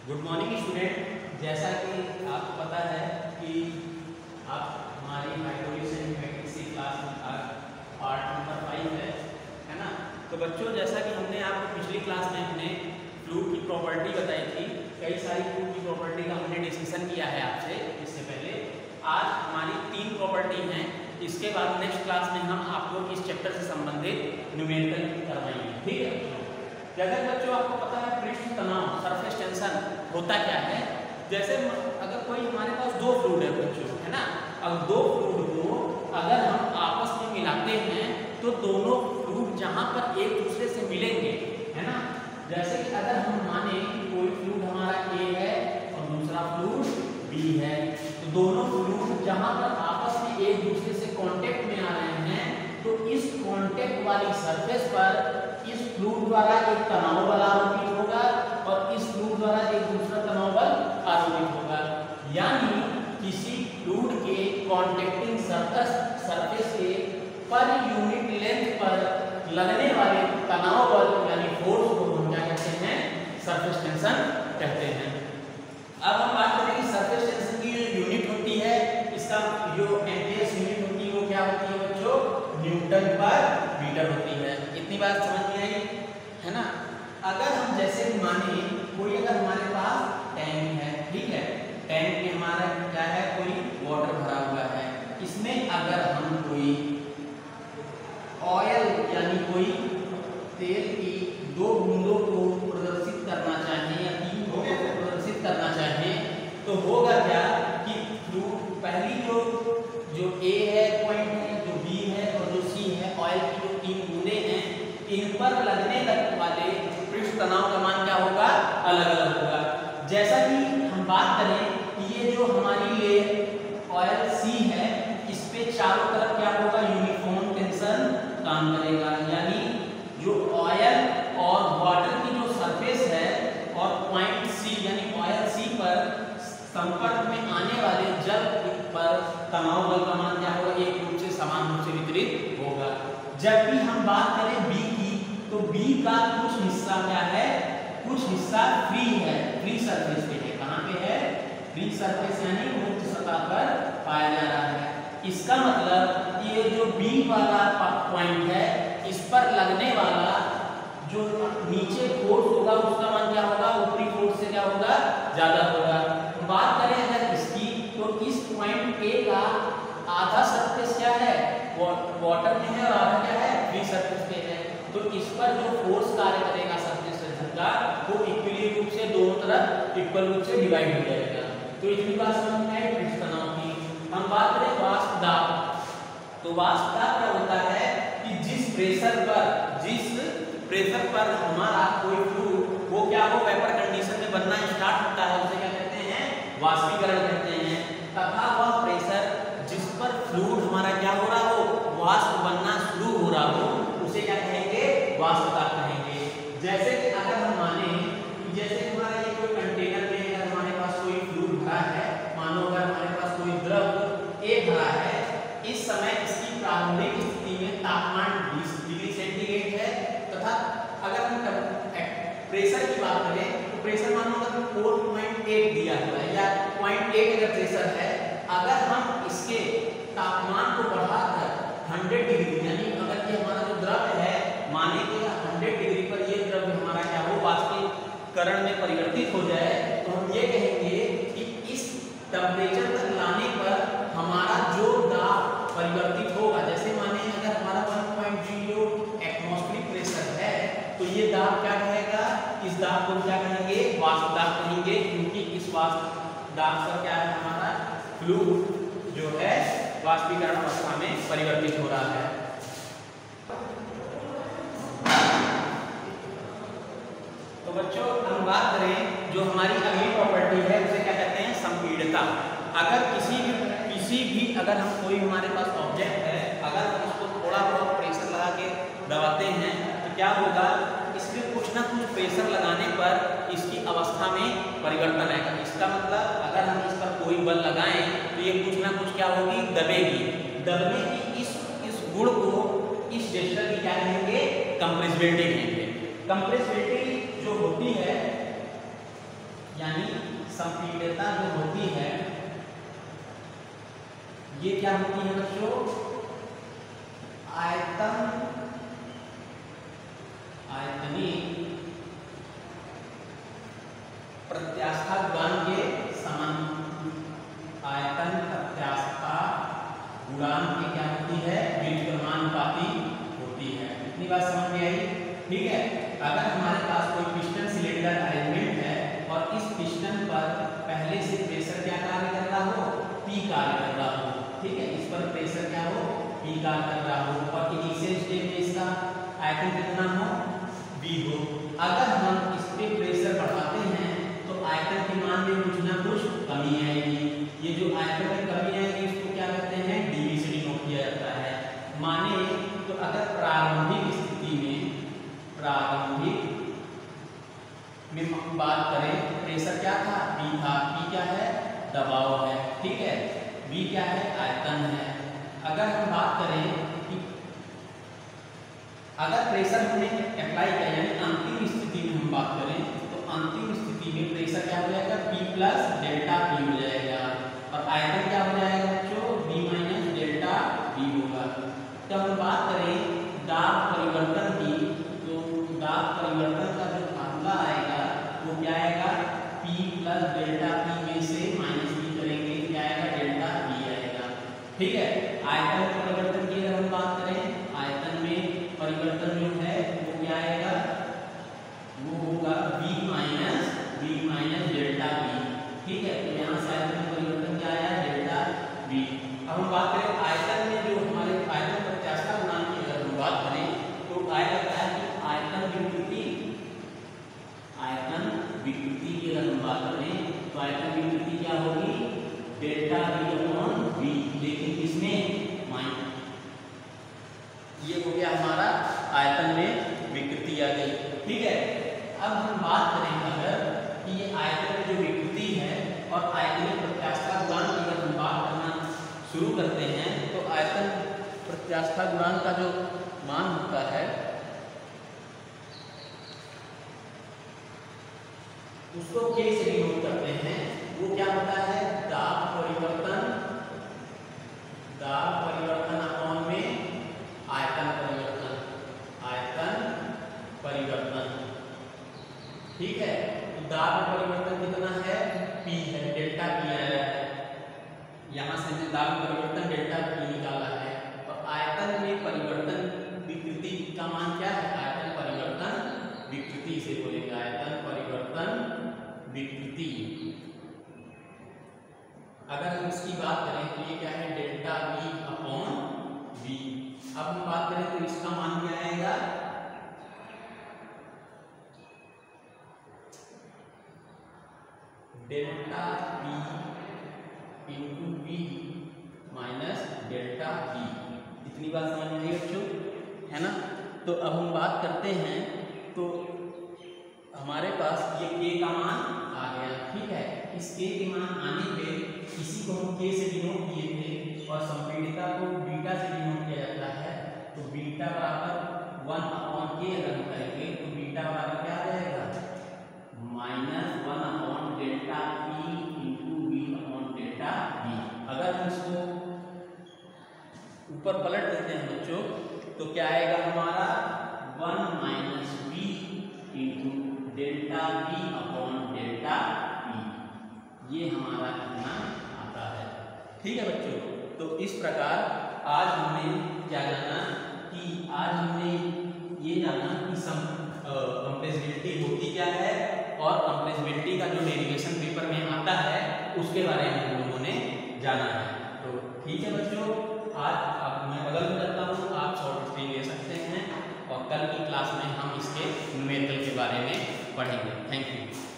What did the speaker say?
Good morning student. जैसा कि आपको पता है कि आप हमारी हाइड्रोलिक्स एंड मैकेनिक्स की क्लास में पार्ट नंबर 5 है ना। तो बच्चों, जैसा कि हमने आपको पिछली क्लास में अपने फ्लूइड की प्रॉपर्टी बताई थी, कई सारी फ्लूइड की प्रॉपर्टी का हमने डिस्कशन किया है आपसे इससे पहले। आज हमारी 3 प्रॉपर्टी हैं। इसके बाद नेक्स्ट क्लास में हम आपको इस चैप्टर से संबंधित न्यूमेरिकल करवाएंगे, ठीक है। जैसे बच्चों आपको पता है पृष्ठ तनाव, सरफेस टेंशन होता क्या है। जैसे अगर कोई हमारे पास 2 फ्लूइड है बच्चों, है ना। अब 2 फ्लूइड को अगर हम आपस में मिलाते हैं तो दोनों फ्लूइड जहां पर एक दूसरे से मिलेंगे, है ना। जैसे कि अगर हम माने कि कोई फ्लूइड हमारा A है और दूसरा फ्लूइड B है, तो दोनों फ्लूइड जहां पर आपस में एक दूसरे से कांटेक्ट में आ रहे हैं, तो इस कांटेक्ट वाली सरफेस पर इस फ्लूइड द्वारा एक तनाव बल आरोपित होगा और इस फ्लूइड द्वारा एक दूसरा तनाव बल आरोपित होगा। यानी किसी फ्लूइड के कांटेक्टिंग सरफेस के पर यूनिट लेंथ पर लगने वाले तनाव बल यानी फोर्स को हम क्या कहते हैं, सरफेस टेंशन कहते हैं। अब हम बात करेंगे सरफेस टेंशन की जो यूनिट होती है, इसका जो एमपीएस यूनिट होती है वो क्या होती है बच्चों, न्यूटन पर मीटर होती है। इतनी बात समझ में आई, है ना। अगर हम जैसे माने कोई अगर हमारे पास टैंक है, ठीक है, टैंक में हमारा क्या है, कोई वाटर भरा हुआ है। इसमें अगर हम कोई ऑयल यानी कोई तेल की 2 बूंदों को प्रदर्शित करना चाहें या 3 बूंदों को प्रदर्शित करना चाहें, तो होगा क्या कि पहली जो A है पॉइंट है, जो B है और जो C है, ऑयल की जो 3 बूंदे हैं, इन पर लगने वाले पृष्ठ तनाव का मान क्या होगा, अलग अलग होगा। जैसा कि हम बात करें कि ये जो हमारी लेयर ऑयल C है, इस पे चारों तरफ क्या होगा, यूनिफॉर्म टेंशन काम करेगा। यानी जो ऑयल और वाटर की जो सरफेस है और पॉइंट C यानी ऑयल C पर संपर्क में आने वाले जल पर तनाव बल का मान क्या होगा, एक रूप से समान रूप से वितरित होगा। जब भी हम बात करें B की, तो B का कुछ हिस्सा क्या है, कुछ हिस्सा फ्री है, फ्री सरफेस पे है। कहाँ पे है, फ्री सरफेस यानी मुक्त सतह पर पाया जा रहा है। इसका मतलब ये जो B वाला पॉइंट है, इस पर लगने वाला जो नीचे फोर्स होगा उसका मान क्या होगा, ऊपरी फोर्स से क्या होगा, ज्यादा होगा। बात करें अगर इसकी, तो इस पॉइंट A का आधा सरफेस क्या है, वाटर में है और आधा क्या है, फ्री सरफेस पे है। तो इस पर जो फोर्स कार्य करेगा सरफेस टेंशन का, वो इक्वली रूप से दोनों तरफ इक्वल रूप से डिवाइड हो जाएगा। तो इतनी बात समझ में आई पृष्ठ तनाव की। हम बात करें वाष्प दाब, तो वाष्प दाब क्या होता है कि जिस प्रेशर पर हमारा कोई फ्लूइड वो क्या हो, वेपर कंडीशन में बनना स्टार्ट होता है, उसे क्या कहते हैं, वाष्पीकरण कहते हैं। तथा वह प्रेशर जिस पर फ्लूइड हमारा क्या हो रहा हो, वाष्प बनना शुरू हो रहा हो, उसे क्या कहेंगे, वाष्प दाब कहेंगे। जैसे कि अगर हम माने कि जैसे हमारा ये कोई कंटेनर में अगर हमारे पास कोई फ्लूइड भरा है, मानो अगर हमारे पास कोई द्रव A भरा है, इस समय इसकी प्रारंभिक स्थिति में तापमान 20 डिग्री सेंटीग्रेड है, तथा अगर हम प्रेशर की बात करें तो प्रेशर मानो अगर 4.8 दिया हुआ है या 0.8 अगर प्रेशर है, अगर हम इसके तापमान को बढ़ाकर 100 डिग्री यानी अगर ये हमारा जो द्रव है, माने कि 100 डिग्री पर ये द्रव हमारा क्या हो, वाष्पीकरण में परिवर्तित हो जाए, तो हम ये कहेंगे कि इस टेम्परेचर तक लाने पर हमारा जो दाब परिवर्तित होगा। जैसे माने अगर हमारा 1.0 एटमॉस्फेरिक प्रेशर है, तो ये दाब क्या कहेगा, इस दाब को क्या कहेंगे, वाष्प दाब कहेंगे, क्योंकि इस वाष्प दाब पर क्या है, हमारा फ्लूइड जो है वाष्पीकरण अवस्था में परिवर्तित हो रहा है। तो बच्चों हम बात करें जो हमारी अगली प्रॉपर्टी है, उसे क्या कहते हैं, संपीड़ितता। अगर किसी भी अगर हम कोई हमारे पास ऑब्जेक्ट है, अगर हम उसको थोड़ा बहुत प्रेशर लगा के दबाते हैं, तो क्या होगा, इसमें कुछ ना कुछ प्रेशर लगाने पर इसकी अवस्था में परिवर्तन आएगा। इसका मतलब अगर हम इस पर कोई बल लगाएं तो ये कुछ ना कुछ क्या होगी, दबेगी। दबने की इस गुण को, इस जेस्चर की क्या कहेंगे, कंप्रेसिबिलिटी कहेंगे। कंप्रेसिबिलिटी जो होती है यानी ये क्या होती है बच्चों? आयतनी प्रत्यास्था गुणांक के समान। आयतन प्रत्यास्था गुणांक की क्या होती है? व्युत्क्रमानुपाती होती है। इतनी बात समझ में आई? ठीक है। अगर हमारे पास कोई पिस्टन सिलेंडर अरेंजमेंट है और इस पिस्टन पर पहले से प्रेशर क्या कार्य कर रहा हो? P कार्य कर रहा हो। ठीक है, इस पर प्रेशर क्या हो? P कार्य कर रहा हो और इनिशियल स्टेज में इसका आयतन कितना हो? V हो। अगर हम इस पे प्रेशर बढ़ाते हैं तो आयतन के मान में कुछ ना कुछ कमी आएगी। ये जो आयतन में कमी आएगी इसको क्या कहते हैं? dV से डिनोट किया जाता है। माने तो अगर प्रारंभिक स्थिति में हम बात करें, प्रेशर क्या था? P था। P क्या है? दबाव है। ठीक है। V क्या है? आयतन है। अगर हम बात करें कि अगर प्रेशर हमने अप्लाई किया यानी अंतिम स्थिति में हम बात करें तो अंतिम स्थिति में प्रेशर क्या हो जाएगा? P प्लस डेल्टा P हो जाएगा और आयतन क्या हो जाएगा बच्चों? V माइनस डेल्टा V होगा। तो हम बात करें दाब परिवर्तन की, तो दाब परिवर्तन का जो फार्मूला आएगा वो क्या आएगा? P प्लस डेल्टा P में से माइनस P करेंगे, क्या आएगा? डेल्टा V आएगा। ठीक है। आयतन परिवर्तन की अगर हम बात करें, आयतन में परिवर्तन जो है वो क्या आएगा? वो होगा V माइनस डेल्टा V। ठीक है। तो यहाँ से आयतन में परिवर्तन क्या आया? Delta V। अब हम बात करें आयतन में जो हमारे आयतन प्रत्यास्था गुणांक की अगर हम बात करें तो आएगा क्या है कि आयतन विकृति की अगर हम बात करें तो आयतन विकृति क्या होगी? Delta V upon V। लेकिन इसमें माइनस, ये हो गया हमारा आयतन में विकृति आ गई। ठीक है। अब हम बात करें अगर कि ये आयतन में जो विकृति है और आयतन प्रत्यास्था गुणांक की अगर हम बात करना शुरू करते हैं तो आयतन प्रत्यास्था गुणांक का जो मान होता है उसको K से डिनोट करते हैं। वो क्या होता है? दाब परिवर्तन अपॉन में आयतन परिवर्तन। ठीक है। तो दाब परिवर्तन कितना है? P है, डेल्टा P आया है। यहाँ से हमने दाब परिवर्तन डेल्टा P निकाला है और आयतन में परिवर्तन विकृति का मान क्या है? आयतन परिवर्तन विकृति से बोलेंगे, आयतन परिवर्तन विकृति। अगर हम इसकी बात करें तो ये क्या है? Delta V upon V। अब हम बात करें तो इसका मान क्या आएगा? Delta P into V minus delta V। इतनी बात समझ में आई बच्चों? है ना? तो अब हम बात करते हैं तो हमारे पास ये K का मान आ गया। ठीक है। इस K के मान आने पे इसी को हम K से डिनोट किए थे और संपीड़िता को बीटा से डिनोट किया जाता है। तो बीटा बराबर 1 अपॉन K अगर हम करेंगे तो बीटा बराबर क्या आ जाएगा? Minus 1 upon delta P into V upon delta V। अगर हम इसको ऊपर पलट देते हैं बच्चों तो क्या आएगा हमारा? 1 minus V into delta V upon delta P। ये हमारा कितना आता है? ठीक है बच्चों। तो इस प्रकार आज हमने क्या जाना कि आज हमने ये जाना कि कंप्रेसिबिलिटी होती क्या है और कंप्रेसिबिलिटी का जो डेरिवेशन पेपर में आता है उसके बारे में हम लोगों ने जाना है। तो ठीक है बच्चों, आज अब मैं बगल में जाता हूँ, आप शॉर्ट स्क्रीन ले सकते हैं और कल की क्लास में हम इसके न्यूमेरिकल के बारे में पढ़ेंगे। Thank you.